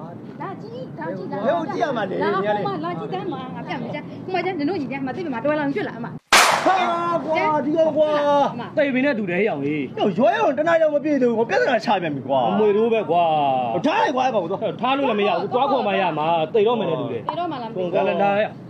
有这样嘛的， 垃圾袋嘛，俺别没讲，我讲那东西呢，嘛这边嘛多了去了嘛。 啊，瓜，这个瓜， 对面那土地样诶， 有学样，这哪有我别的，我别在那差别没瓜， 没路呗瓜， 差一瓜吧，我都， 他路了没有，抓过没呀嘛，对到没那土地， 对到嘛了， 公干了他呀。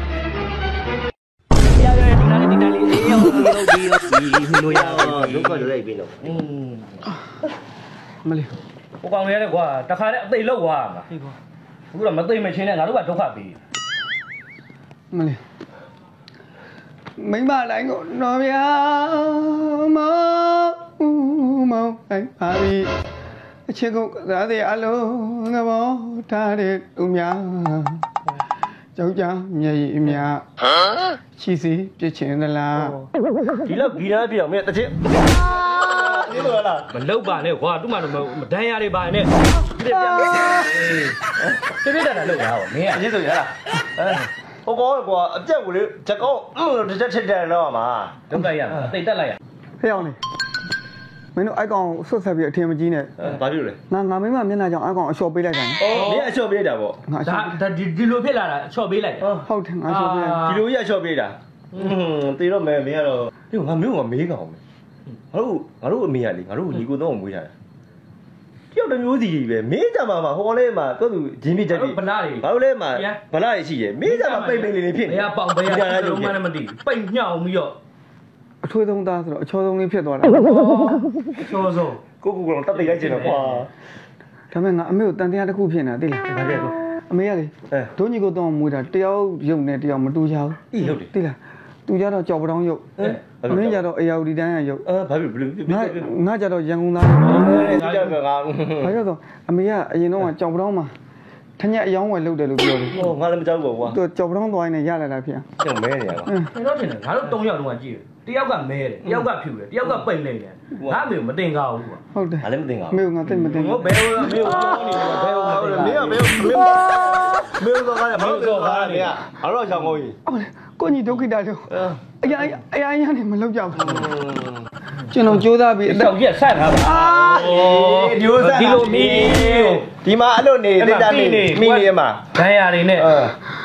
မလေး我讲你那瓜，大家对了瓜嘛，如果没对没钱呢，俺都把都花呗。 မလေးမိမတိုင်းကိုတော်ဗျာမောင်တိုင်းပါပြီအချစ်ကိုကစားတဲ့အလုံးသဘောထားတဲ့သူများကြောက်ကြမျက်ရည်များချီစီပြစ်ချင်သလားဒီလောက်ဒီနားပြောင်းမြဲတစ်ချက်ဒီလိုလားမလောက်ပါနဲ့ကွာသူ့မှာတော့မဒဏ်ရတွေပါနဲ့ပြပြတာလောက်ရအောင်မင်းအရေးဆိုရလားဟိုကောကွာအပြက်ကိုလေချက်ကောတစ်ချက်ထစ်တယ်တော့မှာဒုက္ခရအသိတက်လိုက်ရဖျောင်းနေမင်းတို့အိုက်ကောင်ဆွတ်ဆက်ပြီးအထင်မကြီးနဲ့ဘာဖြစ်လို့လဲငါမိမမျက်နှာကြောင့်အိုက်ကောင်အလျှော်ပေးလိုက်တာမင်းအလျှော့ပေးတာပေါ့ငါဒါဒီလိုဖြစ်လာတာချော့ပေးလိုက်ဟုတ်တယ်ငါလျှော်ပေးလိုက်ဒီလိုကြီးအလျှော့ပေးတာတေတော့မယ်မင်းကတော့ဒီငါမျိုးကမေးကောင်မယ်ငါတို့အမေကလေငါတို့ညီကိုတော့မွေးထားတာတယောက်တစ်မျိုးစီပဲမင်းကြမှာဟိုလေးမှာသူ့ဂျင်းပြချက်ကြီးဗလာတွေငါတို့လေးမှာဗလာတွေရှိတယ်မင်းကြမှာပိတ်ပိတ်လေးဖြစ်နေဘယ်ပေါင်ဘယ်လုံးမှလည်းမသိပိတ်ညှောင်းပြီးတော့အထွေးဆုံးသားဆိုတော့အချောဆုံးလေးဖြစ်သွားတာချောဆုံးကိုကတော့တက်တိတ်လိုက်ချင်တော့ကွာဒါပေမဲ့ငါအမေကိုတန်တရားတစ်ခုဖြစ်နေတာသိလားဘာဖြစ်လဲအမေကလေဒုညီကိုတော့မွေးတာတယောက်ရုပ်နဲ့တယောက်မတူချဘူးအေးဟုတ်တယ်သိလားသူကြတော့ကြောက်ပတောင်းရုပ်မင်းကြတော့အယောဒီတိုင်းရုပ်ဘာဖြစ်ဘယ်လိုဖြစ်ငါကြတော့ရန်ကုန်သားဒီကြောက်ကငါဘာကြောက်တော့အမေကအရင်တော့ကြောက်ပတောင်းမှာထညက်အယောင်းဝယ်လုပ်တယ်လို့ပြောတယ်ဟိုငါလည်းမကြောက်ဘူးကွာသူကြောက်ပတောင်းသွားရင်ရလာတာဖြစ်ညမဲနေရပါကျွန်တော်ထင်တယ်ငါတို့၃ယောက်လုံးကကြည့်တယ်တယောက်ကမဲတယ်တယောက်ကဖြူတယ်တယောက်ကပိတ်နေတယ်ငါအမေကိုမတင်ကားဘူးကွာဟုတ်တယ်ငါလည်းမသိငါမေကိုငါသိမသိငါဘယ်လိုမေကိုပြောနေလဲဘယ်လိုမတင်ကားမင်းတော့ကားရမင်းတော့ကားရမင်းအားတော့ချောင်းကောင်းကြီးကိုညီဒုက္ခိတာတို့အရာနေမလုပ်ကြဘူးကျွန်တော်ကြိုးစားပြီးအတော့ရက်ဆက်ထားပါဒီလိုဆက်ဒီလိုမီးဒီမှာအဲ့လိုနေတိတ်တာနေမိနေမှာဒဏ်ရာတွေနဲ့ဟော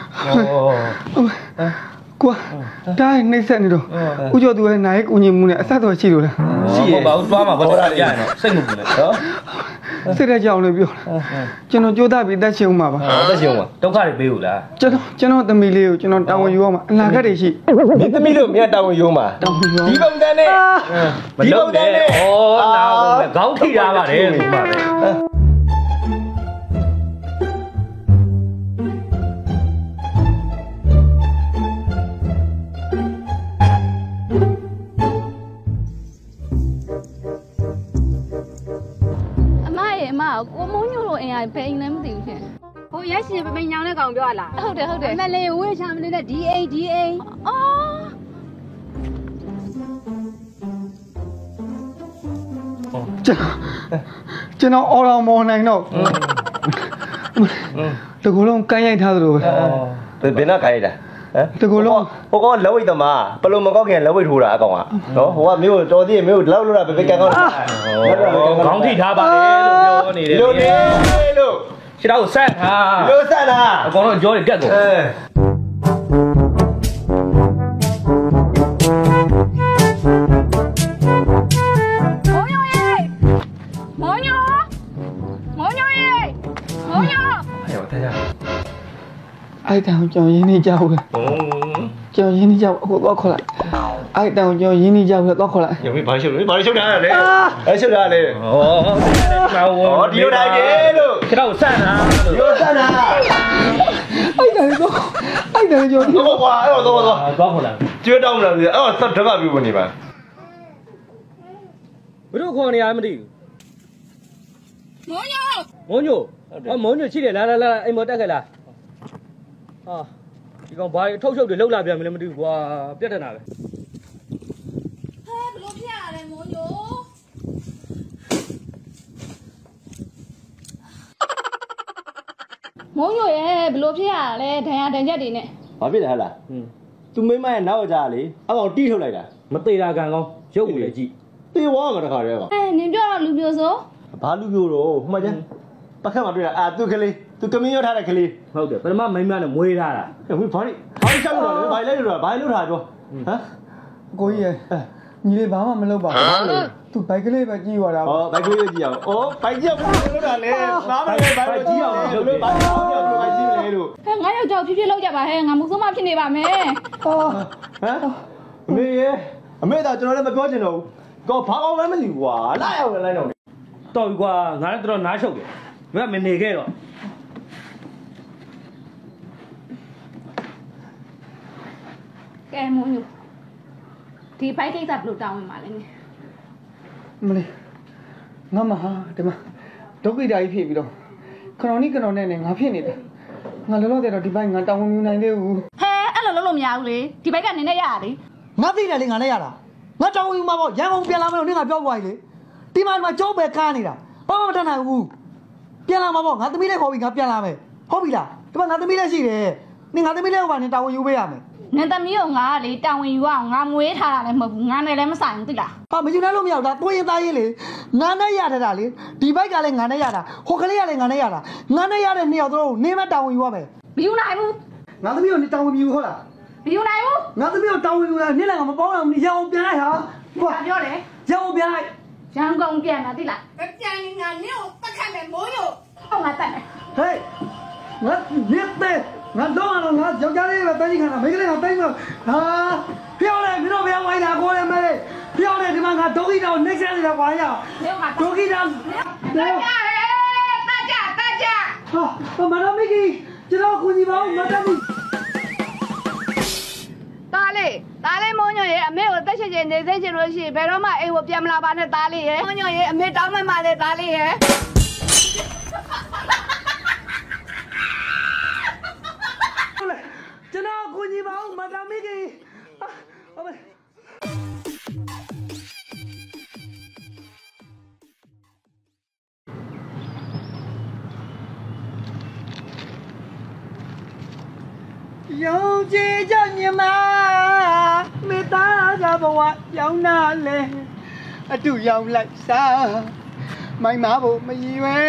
ကွာတိုင်းနှိမ့်ဆက်နေတော့ဦးကျော်သူရဲ့နိုင်ကူညီမှုနဲ့အဆက်တော်ရှိလို့လားရှိရပါဘူးသွားမှာဘာလို့ရရင်တော့စိတ်မပူနဲ့နော်စိတ်ထဲကြောင်လို့ပြောကျွန်တော်ကြိုးစားပြီးတက်ရှင်ဦးမှာပါတက်ရှင်ဦးမှာဒုက္ခတွေပေးဘူးလားကျွန်တော်သမီးလေးကိုကျွန်တော်တာဝန်ယူရမှာအနာဂတ်တွေရှိမင်းသမီးလို့မင်းတာဝန်ယူမှာဒီပုံစံနဲ့မလုပ်နဲ့ဩနာခေါင်းထိတာပါတယ်ဆိုပါပဲကိုမုန်းညို့လို့အင်အားဘယ်အိမ်လဲမသိဘူးရှင်ဟိုရက်ရှင်ပပိန်ညောင်းတဲ့ကောင်ပြောလားဟုတ်တယ်ဟုတ်တယ်အမလေးဝေးချမလေးနဲ့ဒီအိမ်အော်ကျွန်တော်အော်တော်မော်နိုင်တော့တကူလုံးကမ်းရိုက်ထားသလိုပဲဘယ်နဲ့ခိုင်းတာတကူလုံးဟိုကောင်လက်ဝိတ်သမားဘလို့မကောက်ခင်လက်ဝိတ်ထိုးတာအကောင်ကနော်ဟိုကမျိုးတော်သေးမျိုးလောက်လို့တာပဲကန်ကောင်းခေါင်းထိထားပါတယ်လို့ပြောနေတယ်လို့နေလို့ခြေတော့ဆက်ထားလို့ဆက်တာအကောင်တော့ကြောတွေကတ်ကုန်အဲ့တောင်ကြောင်ရင်းနေကြဘူးကြောင်ရင်းနေကြအခုတော့ခေါ်လိုက်အဲ့တောင်ကြောင်ရင်းနေကြဘူးတော့ခေါ်လိုက်ညမဘာရှုပ်လဲဘာရှုပ်တာလဲအဲ့ရှုပ်တာလေဟောဒီလိုတိုင်းလေလို့ခြေတော့ဆက်ထားဒီလိုဆက်တာအဲ့တောင်ကြောင်တော့ကွာအဲ့တော့သွားခေါ်လာကျွေးတောင်းမလားအဲ့တော့သတ်ဓမ္မပြုနေပါဘယ်လိုခေါ်နေရမသိဘူးမောင်ညိုရှိတယ်လာအိမ်မတက်ခဲ့လားဟာဒီကောင်ဘာထုတ်ချုပ်တွေလှုပ်လာပြန်မလဲမသိဘူးကွာပြတ်တယ်နာပဲဘလို့ဖြစ်ရလဲမုန်းညို့မုန်းညို့ရဲ့ဘလို့ဖြစ်ရလဲဒဏ်ရာဒဏ်ချက်တွေနဲ့ဘာဖြစ်လဲဟဲ့လားသူမိမရဲ့နောက်ကြလေအကောင်တီးထုတ်လိုက်တာမသေးတာကန်ကောင်းရုပ်ဝေကြည့်တေဝါမှာတခါတည်းကနင်ပြောတော့လူမျိုးဆိုဘာလူမျိုးတော့ဟိုမှာကျပတ်ခတ်မှာတွေ့တာသူကလေးသူကမင်းရောက်ထားတဲ့ကလေးဟုတ်တယ်ပထမမိန်းမနဲ့မွေးထားတာဟဲ့ဘာလဲရှောက်လို့လဲဘာလဲလို့ဘာလဲလို့ထားပြောဟမ်ကိုကြီးရဲ့ညီလေးဘာမှမလုပ်ပါဘူးသူဘိုက်ကလေးပဲကြီးသွားတာဩဘိုက်ကလေးကြည့်အောင်ဩဘိုက်ကြည့်အောင်လို့တာလေနားမလဲဘိုက်ကြည့်အောင်လို့ဘာလို့ဘိုက်ကြည့်မလဲလို့ဟဲ့ငါယောက်ျားဖြည်းဖြည်းလောက်ကြပါဟဲ့ငါမုံဆုံးမဖြစ်နေပါမယ်ဟောဟမ်အမေရဲ့အမေတော့ကျွန်တော်လည်းမပြောချင်တော့ဘူးကောဘာကောင်းလဲမသိဘူးကွာလာရောက်လိုက်တော့တော်ပြီကွာငါလည်းတော်နားချုပ်တယ်ဘယ်ကမနေခဲ့တော့ကဲမုံညိုဒီဘိုက်ကိစ္စဘယ်လိုတောင်းဝင်ပါလဲနေမလေးငါမဟာဒီမှာဒုက္ခိတာကြီးဖြစ်ပြီးတော့ခဏနီးခဏနဲ့ငါဖြစ်နေတယ်ငါလောလောဆယ်တော့ဒီဘိုက်ငါတောင်းဝင်ယူနိုင်သေးဘူးဟဲအဲ့လိုလုပ်လို့မရဘူးလေဒီဘိုက်ကနည်းနည်းရရလေငါသိတယ်လေငါလည်းရတာငါတောင်းယူမှာပေါ့ရန်ကုန်ပြန်လာမလို့နင်ကပြောသွားပြီလေဒီမှာကျုပ်ပဲကားနေတာဘာမှမတတ်နိုင်ဘူးပြန်လာမှာပေါ့ငါသမီးလေးခေါ်ပြီးငါပြန်လာမယ်ဟုတ်ပြီလားဒီမှာငါသမီးလေးရှိတယ်နင်ငါသမီးလေးကိုပါနင်တောင်းယူပေးရမယ်နင်သမီးကိုငါကလေတောင်းဝင်ယူအောင်ငါမွေးထားတာလည်းမဟုတ်ဘူးငါနဲ့လည်းမဆိုင်ဘူးသိလားဟာမယူနိုင်လို့မရဘူးဒါသွေးရင်သားရင်လေငါနဲ့ရထတာလေဒီဘိုက်ကလည်းငါနဲ့ရတာဟိုကလေးကလည်းငါနဲ့ရတာငါနဲ့ရတဲ့နှစ်ယောက်တို့နင်မတောင်းယူရမယ်မယူနိုင်ဘူးငါသမီးကိုနင်တောင်းယူဟုတ်လားမယူနိုင်ဘူးငါသမီးကိုတောင်းယူလာနင်လည်းငါမပေါင်းအောင်ရအောင်ပြန်လိုက်ဟာဘာပြောလဲရအောင်ပြန်လိုက်ရန်ကုန်ပြန်တာသိလားပြန်ရင်ငါနင့်ကိုပတ်ခတ်မယ်မိုးရို့ဟုတ်ငါတက်မယ်ဟေးငါနေတဲ့ငါတော့ငါယောက်ျားလေးပဲတိုင်းခါတာမိန်းကလေးကတိုင်းမှာဟာပြောင်းလေမင်းတို့ဘယ်ဝိုင်းတာကိုလည်းမဲပြောင်းလေဒီမှာငါဒုက္ခိတောင်နှိမ့်ဆက်နေတာကွာရနေငါဒုက္ခိတောင်တက်ကြဟာမတော်မီကြီးကျွန်တော်ကိုကြီးပါဦးမတော်ဘူးသားလေးမုံညိုရဲ့အမေကိုတက်ချင်ချင်နေသိချင်လို့ရှိရင်ဘယ်တော့မှအိမ်ကိုပြန်မလာပါနဲ့သားလေးရဲ့မုံညိုရဲ့အမေတောင်းမှမှလည်းသားလေးရဲ့ကျွန်တော်ကိုကြီးပါဦးမတော်မီကြီးဟုတ်ပါရောင်ကြည်ကြမြမမေတ္တာကဘဝရောင်းနာလေအတူရောင်လိုက်စားမိုင်းမဖို့မရည်ပဲ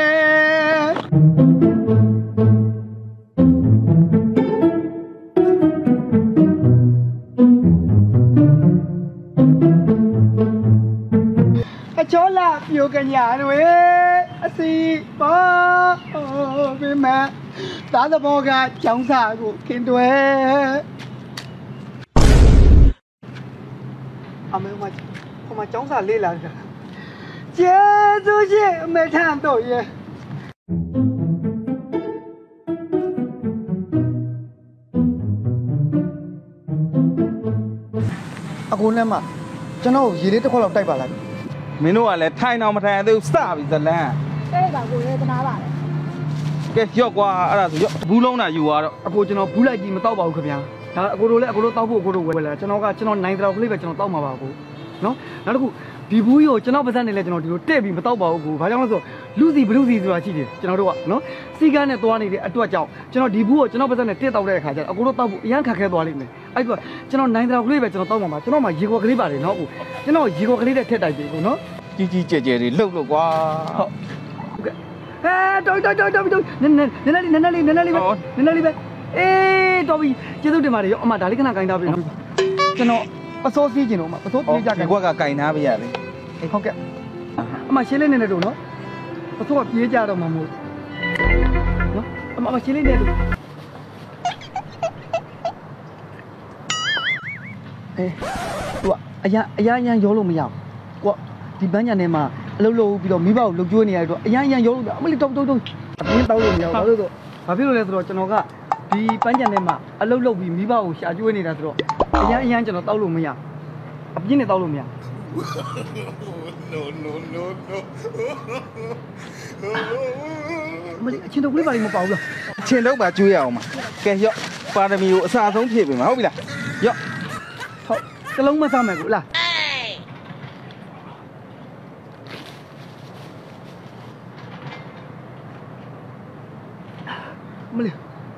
အချောလာပြိုကညာတွေအစီပေါ်ပြမသားသဘောကကျောင်းစာကိုခင်တွယ်အမေမဟိုမှာကျောင်းစာလေးလာတာကျေးဇူးရှင်အမေထမ်းတော့ရဲ့အခုနဲ့မှကျွန်တော်ရေလေးတစ်ခွက်လောက်တိုက်ပါလိုက်မင်းတို့ကလည်းထိုင်အောင်မထိုင်သေးဘူးစပြီဇလန်းအဲ့ဒါကိုလည်းတနာပါလေကဲရော့ကွာအဲ့ဒါဆိုရော့ဘူးလုံးတာယူသွားတော့အခုကျွန်တော်ဘူးလိုက်ကြီးမတောက်ပါဘူးခင်ဗျာဒါအကိုတို့လည်းအကိုတို့တောက်ဖို့အကိုတို့ဝယ်လာကျွန်တော်နိုင်တဲ့တော့ကလေးပဲကျွန်တော်တောက်မှာပါကိုနော်နောက်တစ်ခုဒီဘူးကြီးကိုကျွန်တော်ပါစက်နေလဲကျွန်တော်ဒီလိုတဲ့ပြီးမတောက်ပါဘူးကိုဘာကြောင့်လဲဆိုလူစီဘလူစီဆိုတာရှိတယ်ကျွန်တော်တို့ကနော်စီကန်းနဲ့သွားနေတဲ့အတွက်ကြောင့်ကျွန်တော်ဒီဘူးကိုကျွန်တော်ပါစက်နဲ့တက်တောက်တဲ့အခါကျတော့အကိုတို့တောက်ဖို့အရန်ခက်ခဲသွားလိမ့်မယ်အဲ့တော့ကျွန်တော်နိုင်တဲ့တော့ကလေးပဲကျွန်တော်တောက်မှာပါကျွန်တော်မှရေခွက်ကလေးပါတယ်နော်ကိုကျွန်တော်ရေခွက်ကလေးနဲ့ထက်တိုက်ပြီကိုနော်ကြီးကြီးကျယ်ကျယ်တွေလှုပ်လို့ကွာဟုတ်ကဲ့တော်နည်းလေးပဲအေးတော်ပြီကျေးဇူးတင်ပါတယ်ရောအမဒါလေးခဏခိုင်းထားပြီနော်ကျွန်တော်ပစိုးစီးကျင်တော့မပစိုးပြေးကြဒီကွက်ကကင်ထားပြရလေဟုတ်ကဲ့အမရှင်းလေးနေတော့နော်ပစိုးကပြေးကြတော့မှမဟုတ်နော်အမရှင်းလေးနေတော့အေးသူကအရာရောလို့မရဘူးကွာဒီဘန်းညာထဲမှာအလုပ်လုပ်ပြီးတော့မိဘကိုလှုပ်ကျွေးနေရတော့အရန်ရောလို့အမလေးတုံအတင်းတောက်လို့မရဘူးဘာလို့ဆိုဘာဖြစ်လို့လဲဆိုတော့ကျွန်တော်ကဒီပန်းကြံထဲမှာအလုပ်လုပ်ပြီးမိဘကိုရှာကျွေးနေတာဆိုတော့အရန်ကျွန်တော်တောက်လို့မရအပြင်းနဲ့တောက်လို့မရ မလေးအချင်းတို့ကလေးပါလိမပေါ့ဘူးလားအချင်းတော့ပါကျွေးရအောင်ပါကဲရော့ပါရမီကိုအစားဆုံးဖြည့်ပြီမှာဟုတ်ပြီလားရော့ဟုတ်ကလုံးမစားမယ်ကိုလားမလေး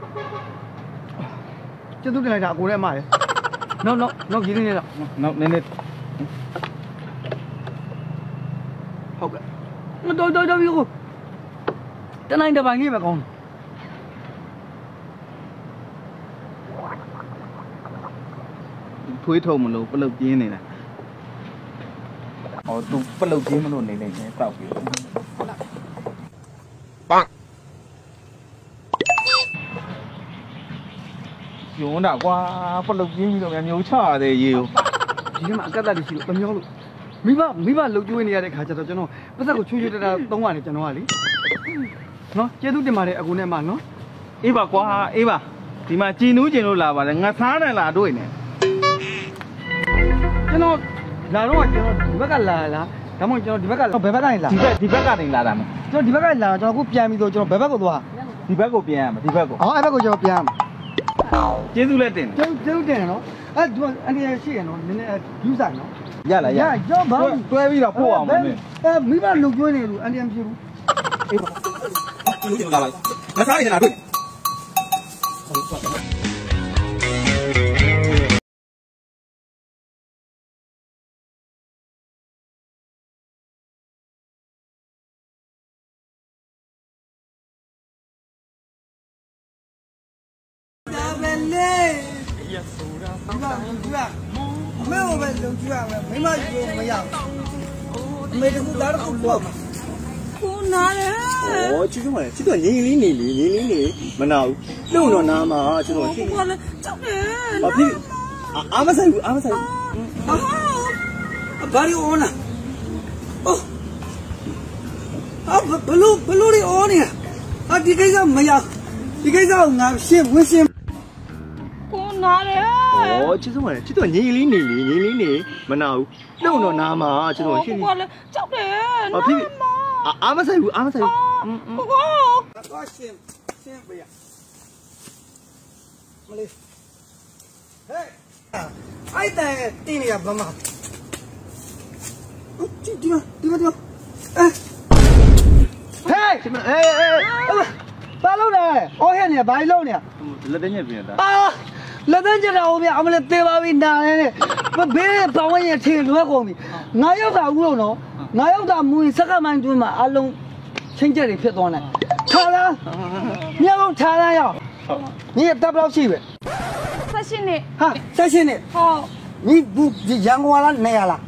ကျေးဇူးတင်လိုက်တာအကိုနဲ့အမရယ်နောက်ရင်းနေတော့နောက်နည်းနည်းဟုတ်ကဲ့တော်ပြီကိုတနိုင်တစ်ပိုင်းလေးပဲကောင်းထွေးထုံမလို့ပလုတ်ပြင်းနေတာဟောသူပလုတ်ပြင်းမလို့နေနေတယ်တောက်ပြီปังယုံတာကွာပလုတ်ပြင်းပြီးတော့မျိုးချရတယ်ရေကိုဒီမှာအကတ်တက်ရှိလို့မမျောလို့မိဘလှုပ်ကျွေးနေရတဲ့ခါကျတော့ကျွန်တော်ပတ်သက်ကိုချွေးချွေးတတာသုံးရတယ်ကျွန်တော်ကလေနော်ကျေးဇူးတင်ပါတယ်အကူနဲ့မနော်အေးပါကွာအေးပါဒီမှာကြည်နူးကျင်လို့လာပါလေငါသားနဲ့လာတွေ့နေကျွန်တော်လာတော့ကျွန်တော်ဒီဘက်ကလာလားဒါမှမဟုတ်ကျွန်တော်ဒီဘက်ကဘယ်ဘက်ကနေလာဒီဘက်ကနေလာတာမကျွန်တော်ဒီဘက်ကလာကျွန်တော်အခုပြန်ပြီးတော့ကျွန်တော်ဘယ်ဘက်ကိုသွားဒီဘက်ကိုပြန်ရမှာဒီဘက်ကိုအော်အဲ့ဘက်ကိုကျွန်တော်ပြန်ရမှာကျေးဇူးလက်တင်ကျေးဇူးတင်နော်အဲ့ဒီအနေနဲ့ရှိရနော်နည်းနည်းယူဆိုင်နော်ရလားရကျွန်တော်ဘာတွဲပြီးတော့ပို့အောင်မင်းမိဘလှုပ်ကျွေးနေလို့အန်တီမဖြစ်ဘူးအေးပါလူတင်လာပါငါသားနဲ့လာတွေ့没有呗，邻居啊，没嘛就没样，没这个哪个过嘛？ 我拿了。 哦，这种嘞，这个年龄没闹，弄着拿嘛，这种。 我了，找人。 啊，พี่อามาใส่ဘာလို့အော်နာအော်ဘလို့လေးအော်နေဒီကိစ္စမရဒီကိစ္စကိုငါရှင်းဝင်းရှင်း我拿了。 哦，这种嘞，这个年龄没闹，弄着拿嘛，这种。 我了，找人。 啊，พี่อามาใส่我。 သွားရှင်းပေးရမလေးဟဲ့အဲ့တဲ့တင်းနေရဘာမှဒီမှာဟဲ့ဘာလုပ်လဲအော်ဟဲ့နေဘာလုပ်နေလက်တညက်ပြနေတာလက်သန်းကျတာဟိုမြအမလေးသေးပါပြီနာနေနဲ့ဘေးပေါင်းရင်ထင်လွဲကုန်ပြီငါရောက်တာဦးလို့နော်ငါရောက်တာမူရင်စက္ကမိုင်းတွင်းမှာအလုံးချင်းကျက်တွေဖြစ်သွားတယ်ထားလားမြောက်ထားလားရောက်ညီတပ်ဘယ်လောက်ရှိပဲ 18နှစ်ဟာဆက်ရှင်းနေဟောညီဘူးရန်ကုန်လားနေရလား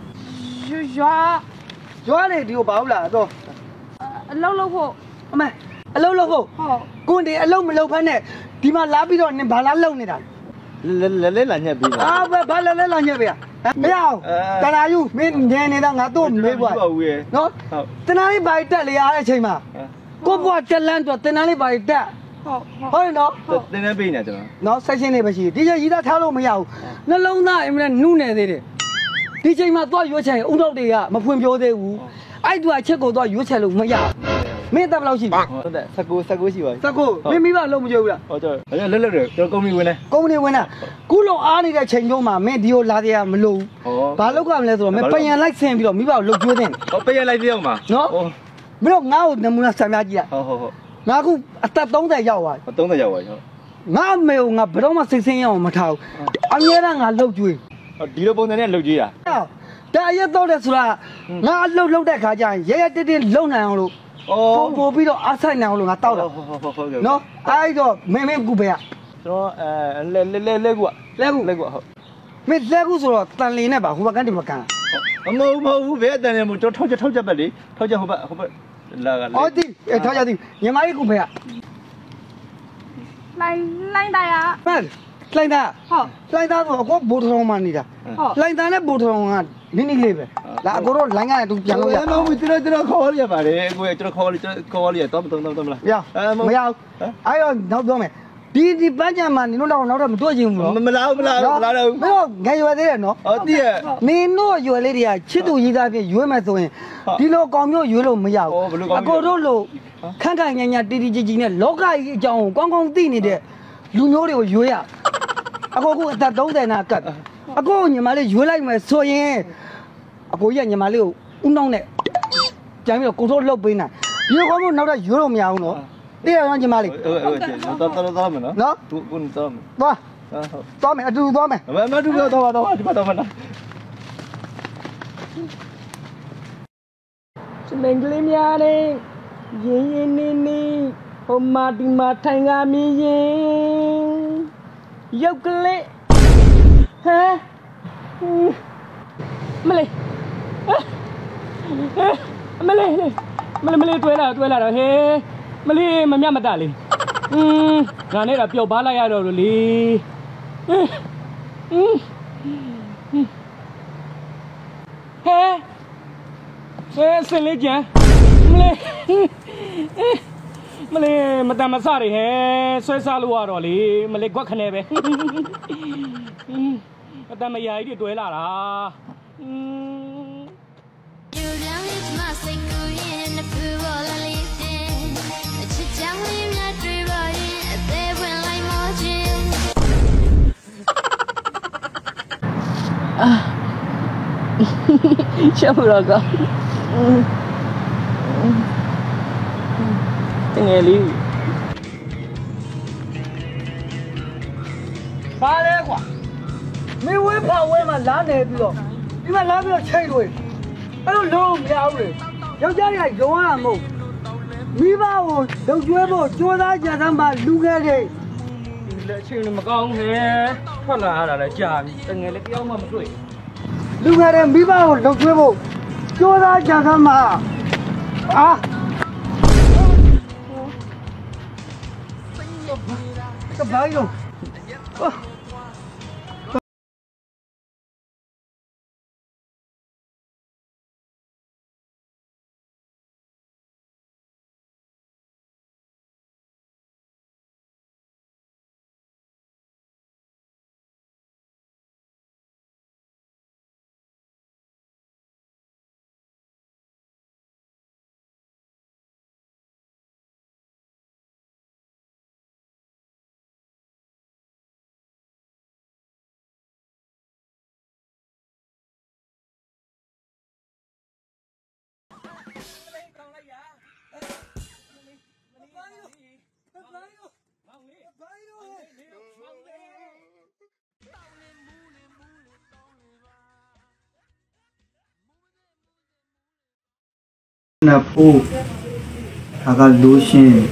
ရွာနေဒီကိုဘာလို့လာတော့အလုံးလုံးဖို့အမေအလုံးလို့ဟုတ်ဟောကိုဒီအလုံးမလုံးဖက်နဲ့ဒီမှာလာပြီးတော့နင်ဘာလားလုံနေတာလဲလာညက်ပြီးပါဘာလဲလာညက်ပဲမရအောင်တနာယူမင်းနေနေတာငါတို့မေးပွားနော်တနာလေးဘာတက်လေအားတဲ့အချိန်မှာကိုဘွားတက်လန်းတော့တနာလေးဘာတက်ဟုတ်နော်တင်းနေပေးနေကျွန်တော်နော်ဆက်ရှင်းနေပဲရှိဒီချိန်ရီးသားထားလို့မရဘူးနှလုံးသားအင်မနဲ့နုနေသေးတယ်ဒီချိန်မှာသွားရွေးချယ်ဦးတော့တွေကမဖွင့်ပြောသေးဘူးအဲ့တူအချက်ကိုသွားရွေးချယ်လို့မရမင်းတက်ဘယ်လောက်ရှိဟုတ်တယ်19ရှိပါပြီစကုမင်းမိဘလုံးမကြွဘူးလားဟောကျွန်တော်လက်တယ်ကျွန်တော်ကုမ္ပဏီဝင်တယ်ကုမ္ပဏီဝင်တာခုလုံးအားနေတဲ့ချိန်ကျုံးမှာမင်းဒီကိုလာသေးရမလို့ဘာလောက်ကမလဲဆိုတော့မင်းပယံလိုက်ဆင်းပြီးတော့မိဘကိုလှုပ်ကျွေးတဲ့ဟောပေးရလိုက်ပြအောင်ပါနော်မင်းတို့ငါ့ကိုနမူနာဆံပြကြည့်ရဟုတ်ငါခုအသက်30ရောက်သွား 30ရောက်ပါကျွန်တော်ငါအမေကိုငါဘယ်တော့မှစိတ်ဆင်းရအောင်မထားဘူးအမြဲတမ်းငါလှုပ်ကျွေးဒီလိုပုံစံနဲ့လှုပ်ကြည့်တာဒါအရက်တော့တယ်ဆိုတာငါအလှုပ်တဲ့ခါကျရင်ရဲတက်တက်လုံနိုင်အောင်လို့ပို့ပြီးတော့အားဆိုင်နိုင်အောင်လို့ငါတောက်တာဟုတ်ကဲ့နော်အဲ့တော့မင်းကူပဲရကျွန်တော်လဲကူလဲကူဟုတ်မင်းလဲကူဆိုတော့တန်လီနဲ့ပါဟိုဘကန်ဒီဘကန်မဟုတ်ဘယ်တန်နေမို့ကျွန်တော်ထောက်ချက်ပဲလေထောက်ချက်ဟိုဘလာကလေအော်ဒီထောက်ကြသည်ညီမကြီးကူပဲရလိုင်းသားရမှန်လိုင်းသားဟုတ်လိုင်းသားဆိုအကောဘိုးထောင်မှနေတာဟုတ်လိုင်းသားနဲ့ဘိုးထောင်ကနင်းနေလေးပဲလာအကိုတော့လိုင်းကနေတူပြန်လို့ရမဟုတ်ကျွန်တော်ခေါ်ရပါတယ်ကိုကျွန်တော်ခေါ်ရတော့မလားရမရဘူးအဲ့တော့နောက်တော့မယ်ဒီပန်းချံမှာနင်တို့တော့နောက်တော့မတွေ့ချင်ဘူးနော်မလာတော့မင်းတို့ငယ်ရွယ်သေးတယ်နော်ဟောတည့်ရမင်းတို့ရွယ်လေးတွေကချစ်သူရေးသားပြရွေးမယ်ဆိုရင်ဒီလိုကောင်မျိုးရွေးလို့မရဘူးအကိုတို့လိုခန့်ခန့်ညာညာတီတီကြီးကြီးနဲ့လောကကြီးအကြောင်းကိုကောင်းသိနေတဲ့လူမျိုးတွေကိုရွေးရအကိုကအသက်30နာကတ်အကိုညီမလေးရွေးလိုက်မယ်ဆိုရင်အကိုကြီးကညီမလေးကိုဥနှောင်းနဲ့ကြမ်းပြီးတော့ကိုတို့လှုပ်ပေးနိုင်ဒီကောင်မျိုးနောက်တော့ရွေးလို့မရဘူးနော်တည့်ရတော့ညီမလေးတော့မနော်နော်ကိုတော့သွားသွားမယ်အတူသွားမယ်မတူတော့ဒီမှာတော့မလားစမင်ကလေးများလေး Yin nini, homadi matanga miyin. Yokle. Huh? Malay. Malay, tuela dah. Hey, Malay, mamnya mata li. Ngane dah piau bala ya dah li. Hey, seleja. Malay, mata masari hey, saya luar oli. Malay gua kene be. Mata maya ini tuela lah. Siapa raga? Tengeli. Balik gua. Mewah power mana ni bilo. Ini mana bilo cai doi. Aduh long ya ule. Jauh jari ay jauh amu. Miba o, jauh jauh bo, jauh dah jangan bah luar deh. Lệ chuyện này mà con thế thoát là chàng từng ngày lấy cái ông mà một tuổi luar deh miba o, jauh jauh bo, jauh dah jangan bah. Ah. Cái bài luôn. Na po, agak lotion.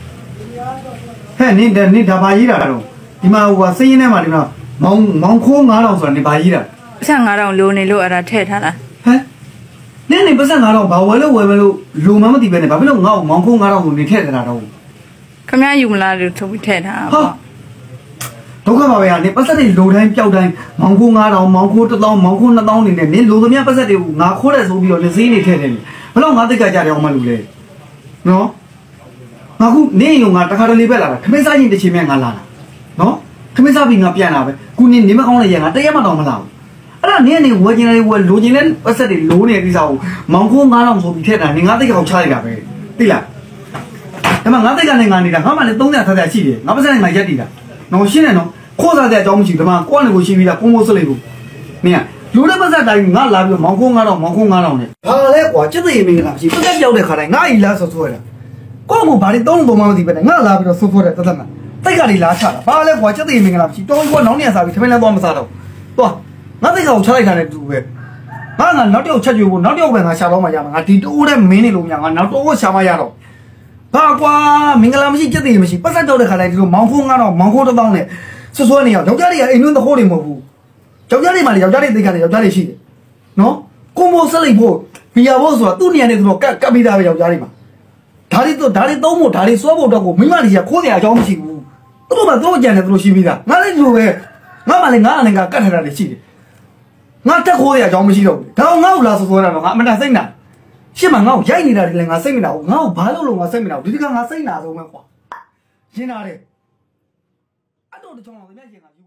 Heh, ni dah bayi dah tu. Di mana awak sih ni mana di mana? Mau kau ngarang soal ni bayi dah. Sang ngarang lu ni lu ada teh thana. Heh, ni pasal ngarang bawa lu mama di mana? Tapi lu mau kau ngarang ni teh dah tu. Kami ayu mula lu tu teh thana. Ha, tu kan bawa ni pasal ni lu dah jauh dah. Mau kau ngarang, mau kau tu tahu, mau kau nak tahu ni lu tu ni pasal ni ngakau dah sobi orang sih ni teh ni. Kalau ngah dekat jadi orang malu le, no? Aku ni yang ngah tak ada level lah. Kami sahaja ni cuma ngalah, no? Kami sahaja ngah pian apa? Kuni ni macam orang yang ngah tak mana malau. Ada ni buat jenis buat lu jenis pasal ni lu ni kisah. Mangku ngalah so biar ni ngah dekat kau cari apa? Tidak. Emang ngah dekat ni ngah ni dah. Kau mana tahu ni ada sih dia. Ngah pasal ngah jadi dah. No sih ni no. Kau sahaja jauh mesti. Tapi kau ni kau sih bila kau mesti legu. Ni ah. Lu dah pasal dah ngah lalu mangku ngalah ni. Kalau kau cakap ini nak sih. Pasal jauh deh kerana ngah ilah sesuatu. Kau mau balik tahun bawa mati pada ngah lalu sesuatu tu tak? Tapi kalau ilah cara. Kalau kau cakap ini nak sih. Tahun kau nongnya sahaja. Cuma nak bawa masalah. Tuh. Ngah kau cakap ikan itu be. Ngah nanti kau cakap juga. Nanti kau ngah cara macam ngah tidur udah meni lu ngah nanti kau sama ya lo. Kau minggu lama sih cakap ini sih. Pasal jauh deh kerana itu mangku tu tahun ni. Sesuatu ni ya. Jauh jadi ya. Ini tu kau ni mau. Jauh jadi mana? Jauh jadi dekat jauh jadi sih. No? Kau mau selai bo. Biar bo soal tu ni ane tu kak bida jauh jadi mah. Dari tu mu dari suatu tu aku memang dia kau dia jauh sih. Tu mah tu jangan tu sih bida. Ngalih tu be. Ngamalih ngah kat ada sih. Ngah tak kau dia jauh sih tu. Kalau ngau lah sesuatu orang ngah mana sih nak. Siapa ngau? Jadi ni dari ngah sih nak. Ngau balu lu ngah sih nak. Jadi kan ngah sih nak tu mah. Jadi ada. Aduh tu cuma tu ni aja.